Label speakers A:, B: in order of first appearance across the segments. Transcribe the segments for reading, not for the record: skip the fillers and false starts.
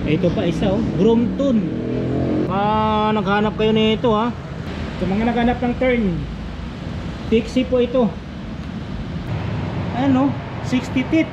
A: Ito pa isa oh, Brompton. Naghanap kayo nito ha. Sa mga naghanap ng turn, Pixie po ito. Ano, 60 teeth.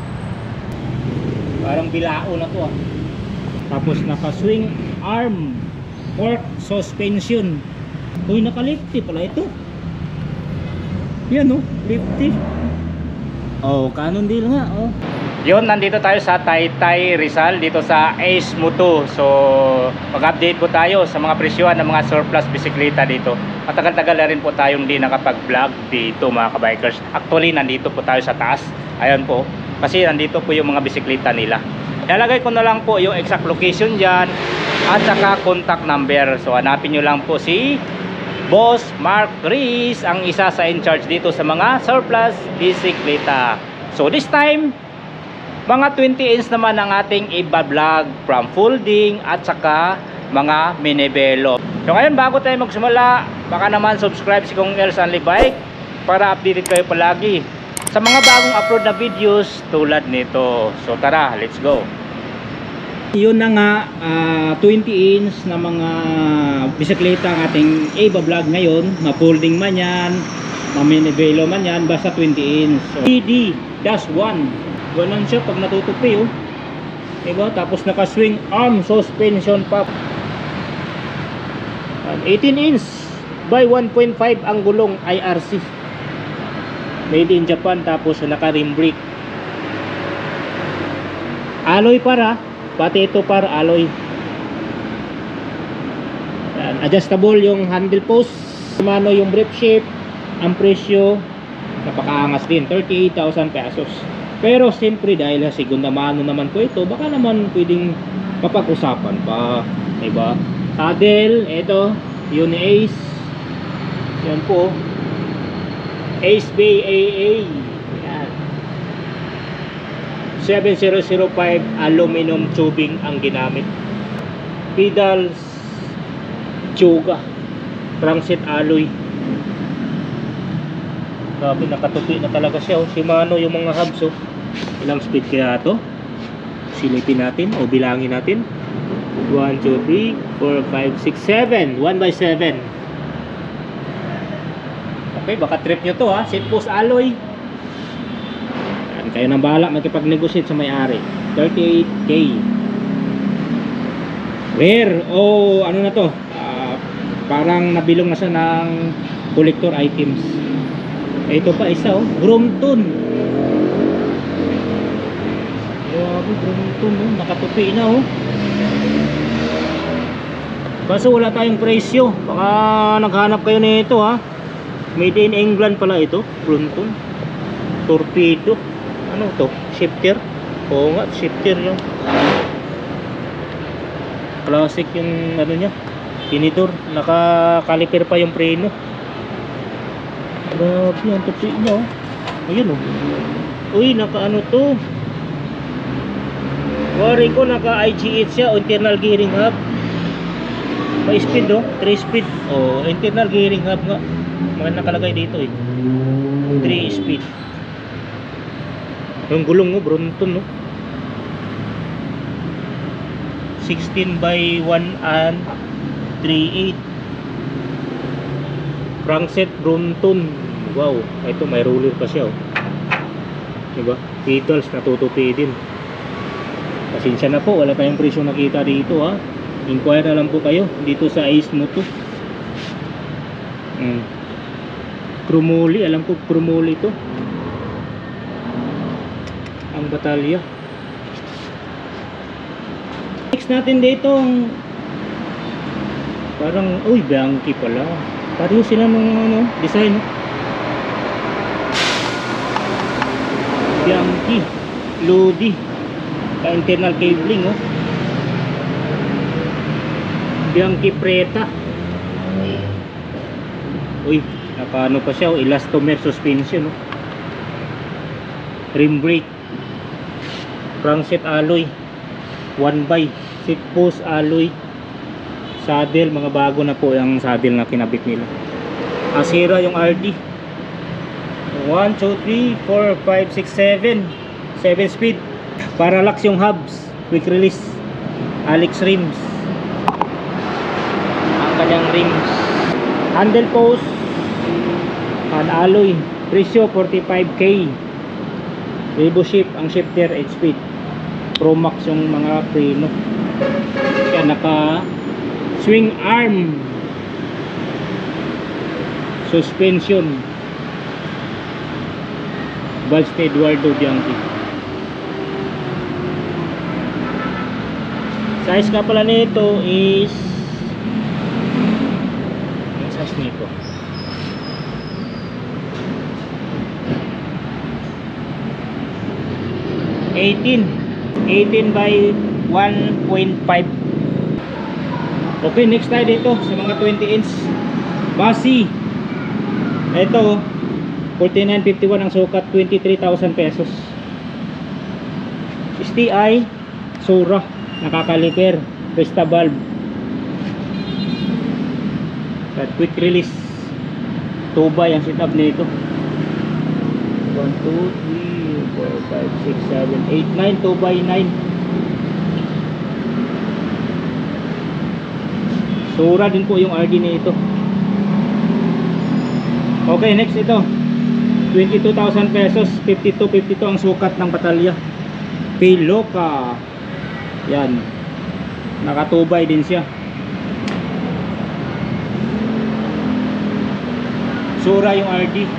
A: Parang bilao na to ah. Tapos naka swing arm fork suspension. Uy, naka lifty pala ito. Yan oh, lifty. Oh, canon deal nga oh. Yun, nandito tayo sa Taytay Rizal, dito sa Ace Moto. So, mag-update po tayo sa mga presyohan ng mga surplus bisikleta dito. Matagal-tagal na rin po tayong di nakapag-vlog dito mga kabikers. Actually, nandito po tayo sa taas. Ayan po, kasi nandito po yung mga bisikleta nila. Ilalagay ko na lang po yung exact location dyan at saka contact number. So, hanapin nyo lang po si Boss Mark Chris, ang isa sa in-charge dito sa mga surplus bisikleta. So, this time, mga 20 inch naman ang ating i-vlog from folding at saka mga minibelo. So ngayon, bago tayo magsimula, baka naman subscribe si Kong Els Only Bike para updated kayo palagi sa mga bagong upload na videos tulad nito. So tara, let's go. Yun na nga, 20 inch na mga bisikleta ang ating i-vlog ngayon. Ma-folding man yan, ma-minibelo man yan, basta 20 inch. So, PD-1. Ganon siya pag natutupi oh. Diba? Tapos naka swing arm suspension pa. 18 inch by 1.5 ang gulong IRC. Made in Japan. Tapos naka rim brake. Alloy para. Pati ito para alloy. Adjustable yung handle post. Mano yung brake shape. Ang presyo napakaangas din, 38,000 pesos. Pero siyempre dahil sa segunda mano naman po ito, baka naman pwedeng kapag-usapan pa, diba? Saddle, ito, yun Ace. Yan po. Ace Bay AA. Yan. 7005 aluminum tubing ang ginamit. Pedals Chuga. Crankset alloy. Grabe, nakatupi na talaga siya oh. Shimano yung mga hubs oh. Ilang speed kaya ito? Silipin natin o bilangin natin. 1, 2, 3, 4, 5, 6, 7. 1 by 7. Okay, baka trip nyo to ha. Seat post alloy. Yan, kayo nang bahala magkipag-negotiate sa may-ari. 38K. Rare o ano na to, parang nabilong na siya ng collector items. Ito pa isa oh, Brompton. Grabe, Brompton oh, nakatupi na oh. Kaso wala tayong presyo. Baka naghanap kayo nito ha. Made in England pala ito, Brompton. Torpedo. Ano to? Shifter? Oo nga, shifter yung classic yung ano niya. Tinidor, naka-caliper pa yung preno. Grabe, ang tupi niya oh. Ayun oh. Uy, naka ano to. Waring ko, naka IGH siya, internal gearing hub. May speed oh, 3 speed. Oh, internal gearing hub nga. Mga nakalagay dito eh. 3 speed. Yung gulong oh, Brompton oh. 16 by 1 and 3.8. Crankset Brompton. Wow, ito may roller pa siya oh. Diba? Pedals natutupi din. Pasensya na po, wala tayong presyo nakita dito ha. Inquire na lang po kayo dito sa Ace Moto. Krumoli, alam ko Krumoli ito. Ang batalya. Next natin dito parang, uy, Bianchi pala. Pareho sila ng ano, design no? Bianchi Lodi ka internal cabling oh. Bianchi Preta. Uy, naka ano pa siya oh, elastomer suspension oh. Rim brake. Crankset alloy 1 by. Seat post alloy. Saddle, mga bago na po yung saddle na kinabit nila. Asira yung RD. 1, 2, 3, 4, 5, 6, 7 speed. Parallax yung hubs, quick release. Alex rims ang kanyang rims. Handle post and alloy, presyo 45k. Revo shift ang shifter 8 speed. Pro Max yung mga preno. Kaya naka swing arm suspension. Valve Eduardo Bianchi. Size ka pala nito is, ang size nito 18 by 1.5. Okay, next tayo dito sa mga 20 inch basi. Ito 49.51 ang sukat, 23,000 pesos. STI Sura, nakakaliper, Vesta valve at quick release. Tubay ang setup nito. 1, 2, 3, 4, 5, 6, 7, 8, 9. 2 by 9. Sura din po yung RD nito. Okay, next ito 22,000 pesos, 52 ang sukat ng batalya. Piloka. Yan. Nakatubay din siya. Sura yung RD. 1, 2, 3,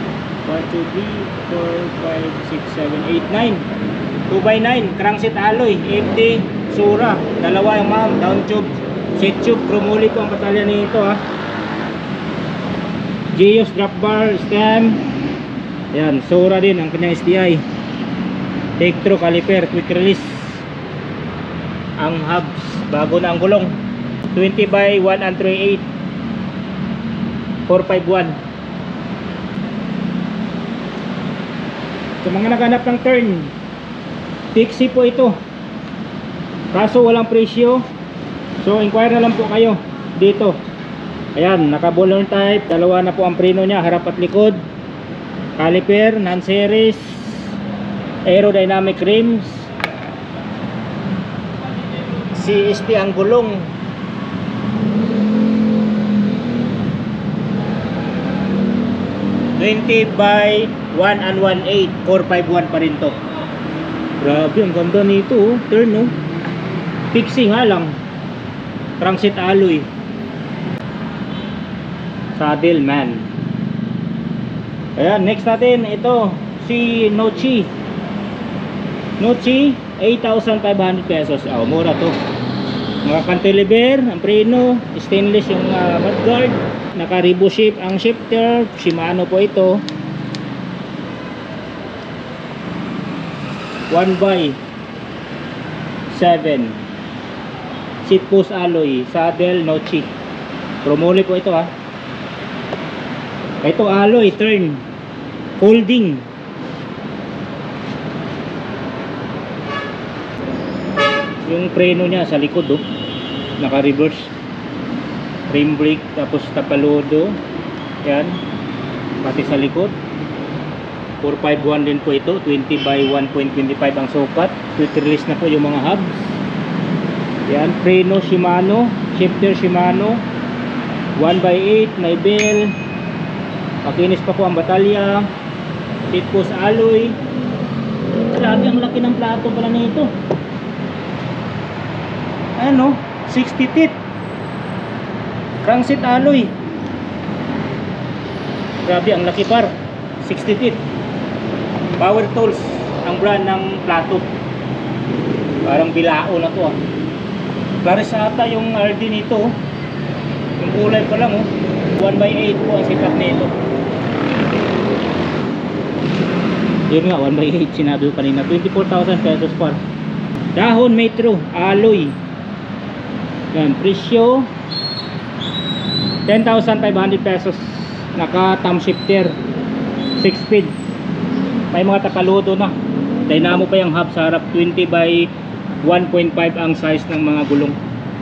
A: 4, 5, 6, 7, 8, 9. 2 by 9. Crankset alloy. FD. Sura. Dalawa yung ma'am. Down tube. Set tube. Chromoly po ang batalya nito ha. Geos drop bar. Stem. Yan. Sura din ang kanyang STI. Tektro caliper. Quick release. Ang hubs. Bago na ang gulong. 20 by 1 and 3/8. 451. Sa mga naghanap ng turn, Pixie po ito. Kaso walang presyo. So inquire na lang po kayo dito. Ayan, naka ballon type. Dalawa na po ang preno niya, harap at likod. Caliper, non-series. Aerodynamic rims. CST ang gulong. (20 by 1 and 1/8) 451 pa rin to. Grabe, ang ganda nito. Turn no. Pixie nga lang. Crankset alloy. Saddle man. Ayan, next natin ito si Nochi. Nochi 8,500 pesos. Oh, mura to. Mga cantilever, ang preno, stainless yung mudguard, naka Revo shape ang shifter, Shimano po ito. 1 by 7. Seat post alloy, saddle Nochi. Chromoly po ito ha. Ito alloy, turn, folding. Yung preno niya sa likod oh, naka reverse, rim brake, tapos tapalodo. Yan, pati sa likod. 451 din po ito. 20 by 1.25 ang sukat. Quick release na po yung mga hubs. Yan, preno Shimano, shifter Shimano. 1 by 8, may bell. Makinis pa po ang batalya. Seat post alloy. Grabe, ang laki ng plato pala nito. Ano, 60 teeth. Crankset alloy. Grabe, ang laki par. 60 teeth. Power tools ang brand ng plato. Parang bilao na to ah. Claris ata yung RD nito. Yung kulay pa lang oh. 1 by 8 po ang setup nito. Yun nga, 1 by 8 sinabi ko kanina. 24,000 pesos par. Dahon Metro alloy. Yan, presyo 10,500 pesos. Naka thumb shifter 6 speed. May mga tapaludo na. Dynamo pa yung hub sa harap. 20 by 1.5 ang size ng mga gulong.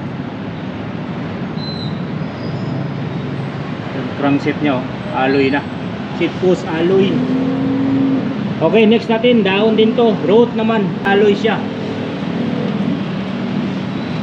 A: Yung crankset nya oh, alloy na. Seat post alloy. Okay, next natin, dahon din to. Road naman, alloy siya.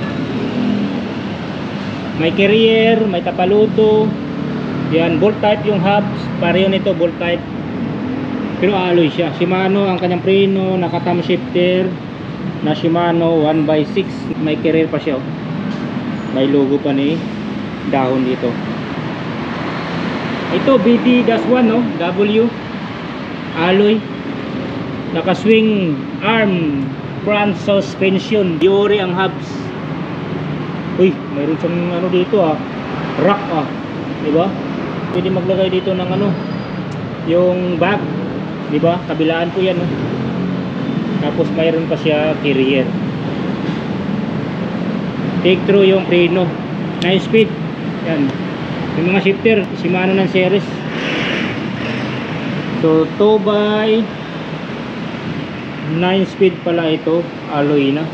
A: May carrier, may tapaluto. Yan, bolt type yung hubs. Pareho nito, bolt type. Pero alloy siya. Shimano ang kanyang preno, naka-thumb shifter na Shimano 1/6. May carrier pa siya. May logo pa ni dahon dito. Ito BD-1 no, W alloy. Naka-swing arm front suspension. Diore ang hubs. Uy, mayroon siyang ano dito rack di ba? Pwede maglagay dito ng ano, yung bag, di ba? Kabilaan po yan, no? Tapos mayroon pa siya carrier. Take through yung preno, 9 speed. Yan. Yung mga shifter, Shimano ng series. So 2x 9 speed pala ito, alloy na.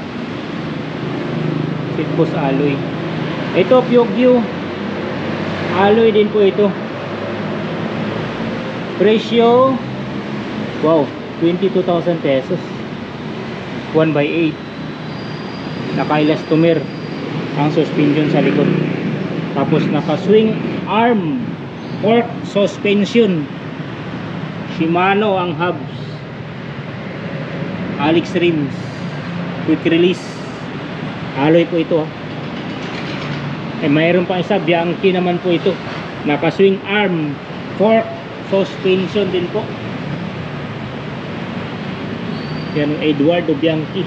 A: Seat post alloy. Ito Pyogyu alloy din po ito. Presyo, wow, 22,000 pesos. 1/8. Naka-elastomer ang suspension sa likod. Tapos naka-swing arm fork suspension. Shimano ang hubs. Alex rims. Quick release. Alloy po ito mayroon pa isa, Bianchi naman po ito. Naka-swing arm fork suspension din po. Yan, Eduardo Bianchi.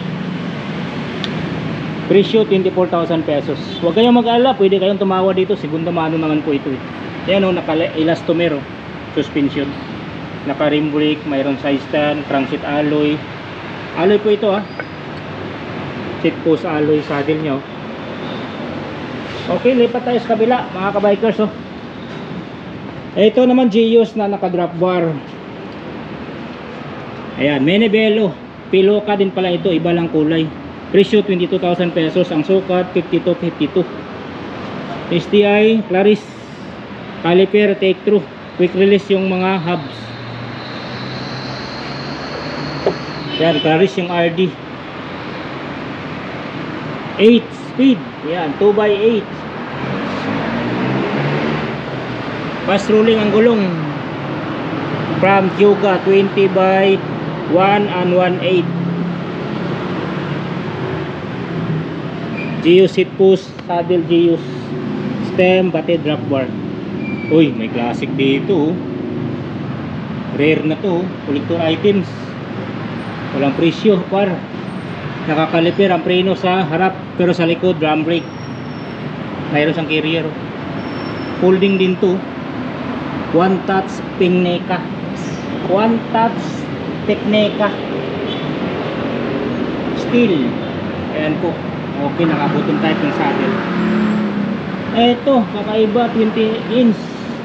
A: Presyo 24,000 pesos. Huwag kayong mag-alala, pwede kayong tumawa dito. Segundo mano naman po ito. Yan naka-elastomer suspension. Naka-rim brake, mayroon side stand, crankshaft alloy. Alloy po ito seat post alloy, saddle nyo. Okay, lipat tayo sa kabila mga kabikers. Ito naman Giyos na naka-drop bar. Ayan, Menebello Piloka din pala ito, iba lang kulay. Presyo 22,000 pesos. Ang sukat 52.52. STI Claris. Caliper take through. Quick release yung mga hubs. Yan, Claris yung RD. 8 speed. Yan, 2x8. Fast rolling ang gulong. From Hyuga 20/1 and 1/8. Giyos seat post, saddle Giyos. Stem, bate, drop bar. Uy, may classic dito. Rare na to, collector items. Walang presyo, par. Nakakaliper ang preno sa harap, pero sa likod drum brake. Mayroon siyang carrier. Folding din to. One touch Tecnica. One touch Tecnica. Steel. Ayan po. Okay, naka-button type yung saddle. Eto, kakaiba, 20 inch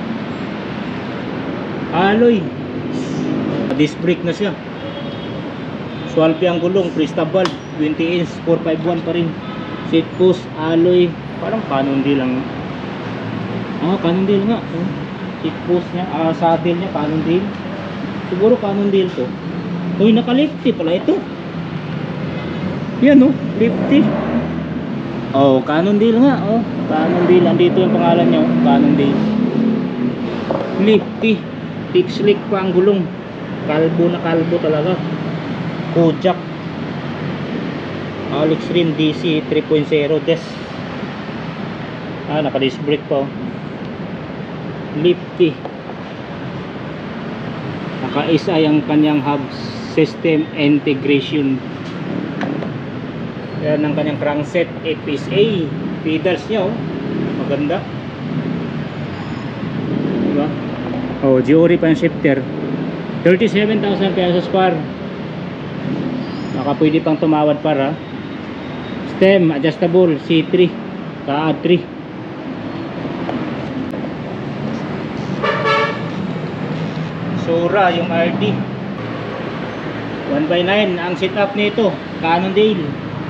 A: alloy. Disc brake na siya. Swalpi ang gulong, Presta valve, 20 inch, 451 pa rin. Seat post, alloy, parang Cannondale lang. Cannondale nga. Seat post niya, saddle niya, Cannondale. Siguro Cannondale to. Uy, naka-lifty pala ito. Yan lifty. Cannondale nga, Cannondale, andito yung pangalan niya, Cannondale. Lifty. Thick slick pa ang gulong. Kalbo na kalbo talaga. Kojak Alex rim DC 3.0 des. Naka disc brake pa. Lifty. Naka-isa ang kanyang hub system integration. Yan ang kanyang crankset FSA. Pedals niya maganda. Diba? Giori pa yung shifter. 37,000 pesos par. Pwede pang tumawad para. Stem adjustable C3 ka 3. Sura yung RD 1/9 ang setup nito, Cannondale.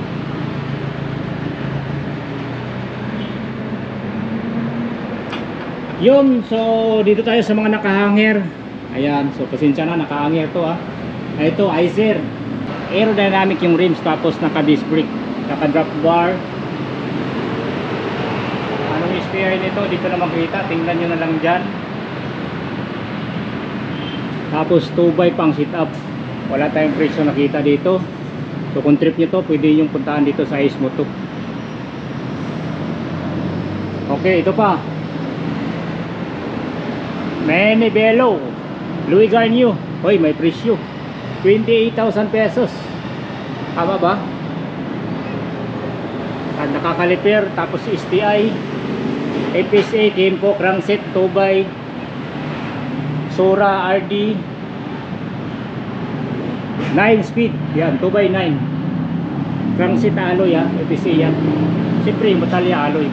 A: Yun, so dito tayo sa mga nakahanger. Ayan, so pasensya na, nakahanger to Ito Izer aerodynamic yung rims, tapos naka disc brake, naka drop bar. Ano STI nito, dito na makita, tingnan nyo na lang dyan. Tapos 2x pang sit up, wala tayong presyo nakita dito. So kung trip nyo to, pwede yung puntaan dito sa Ace Moto. Okay, ito pa, Menibelo Louis Garnier. Hoy, may presyo 28,000 pesos. Tama ba? Nakakaliper, tapos STI, FSA, Kimpo, crankset, 2x, Sora, RD, 9 speed, yan, 2x9, crankset alloy, ha, FSA yan. Siyempre yung batalya alloy.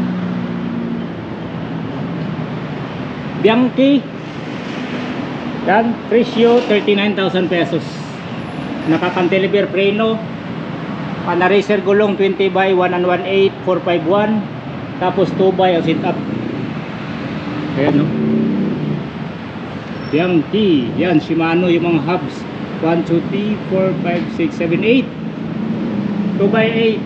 A: Bianchi, yan, presyo 39,000 pesos. Nakakantilever preno, Panaracer gulong 20x118 451, tapos 2x ang sit up. Ayan, no? Bianchi, yan, Shimano yung mga hubs 1, 2, 3, 4, 5, 6, 7, 8, 2x8.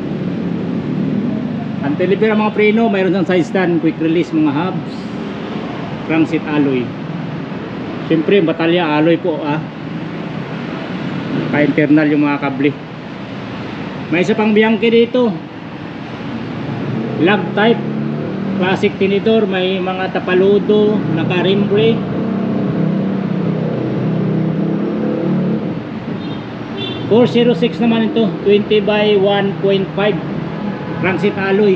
A: Ang deliver ang mga preno, mayroon ng side stand, quick release mga hubs, crankset alloy. Siyempre batalya alloy po, ka-internal yung mga kable. May isa pang Bianchi dito, lug type, classic tinidor, may mga tapaludo, naka rim brake. .406 naman ito, 20x1.5, crankset alloy.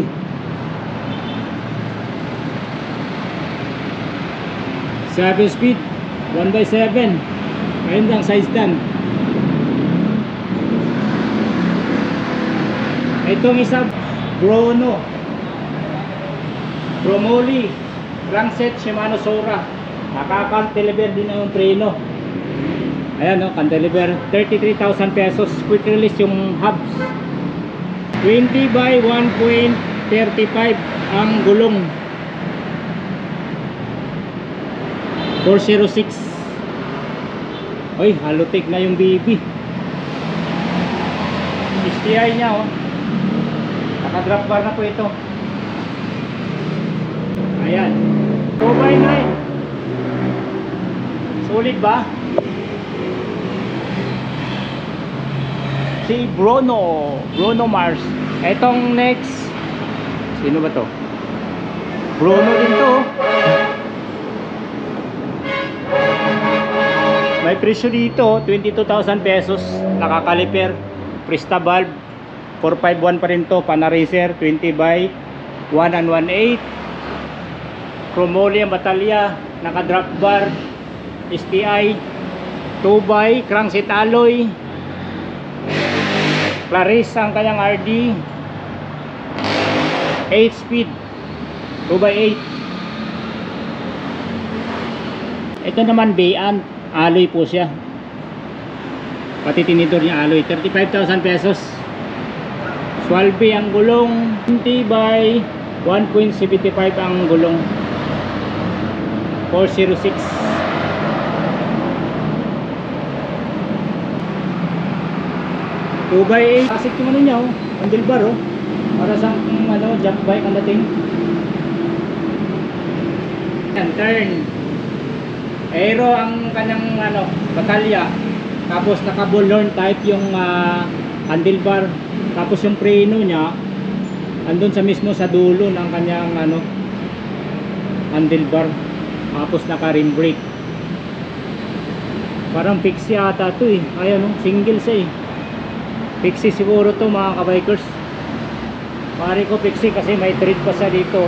A: Seven speed, 1x7, ayun lang side stand. Itong isa, Chrono Chromoly, crankset Shimano Sora, nakakantilever din ang preno. Ayan, no, cantilever, 33,000 pesos. Quick release yung hubs, 20x1.35 ang gulong, 406. Oy, halotik na yung BB. STI nya, oh, naka-drop bar na po ito. Ayan, 2x9, sulit ba? Si Bruno Mars. Etong next, sino ba to? Bruno din to. May presyo dito, 22,000 pesos. Nakakaliper, Presta valve, 451 pa rin to. Panaracer, 20x118, Chromoly ang batalya, naka drop bar, STI, 2x, crankset alloy, Claris ang kanyang RD, 8 speed, 2x8. Ito naman Bayan, alloy po siya, pati tinidor niya alloy, 35,000 pesos. Swalbe ang gulong, 20x1.75 ang gulong, 406. Two by 8, classic yung ano niya, oh, handlebar, oh, para sa ano, jump bike ang dating. Yan, turn aero ang kanyang ano, batalya, tapos naka bullhorn type yung handlebar, tapos yung preno niya andun sa mismo sa dulo ng kanyang ano, handlebar, tapos naka rim brake. Parang fixie ata to eh, ayan, oh, single siya eh. Fixie siguro to mga kabikers. Pare ko fixie kasi may thread pa siya dito.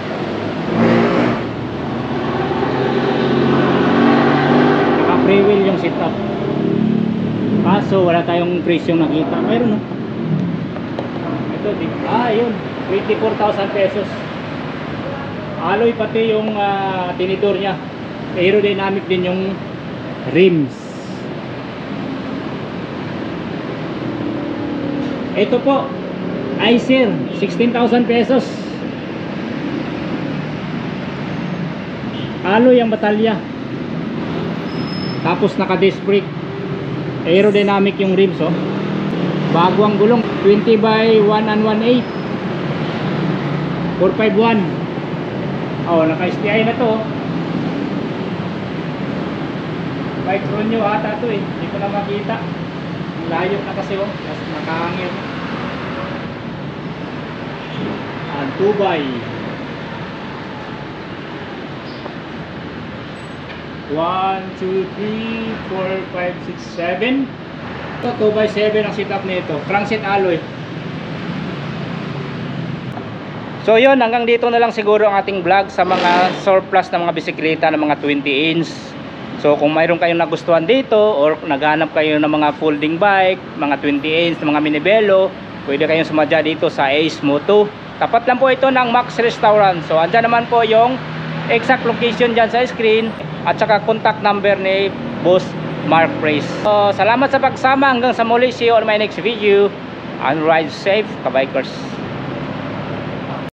A: Naka free wheel yung setup. Kaso wala tayong presyong nakita. Mayroon, no? Ito din. Yun, 24,000 pesos. Alloy pati yung tinidor nya. Aerodynamic din yung rims. Ito po, Icer, 16,000 pesos. Alloy ang batalya, tapos naka disc brake, aerodynamic yung rims, oh. Bago ang gulong, 20x118, 451. Oh, naka-STI na to. Bike Ronyo ata to eh. Hindi ko na makita. Ang layo na kasi oh. Nakahangin. Ang 2x. 1, 2, 3, 4, 5, 6, 7. Ito 2x7 ang setup nito. Crankset alloy. So yun, hanggang dito na lang siguro ang ating vlog sa mga surplus na mga bisikleta ng mga 20 inch. So kung mayroon kayong nagustuhan dito or naghanap kayo ng mga folding bike, mga 20 inch, mga minibelo, pwede kayong sumadya dito sa Ace Moto. Tapat lang po ito ng Max Restaurant. So andyan naman po yung exact location dyan sa screen at saka contact number ni Boss Mark Praise. So salamat sa pagsama, hanggang sa muli. See you on my next video and ride safe, kabikers.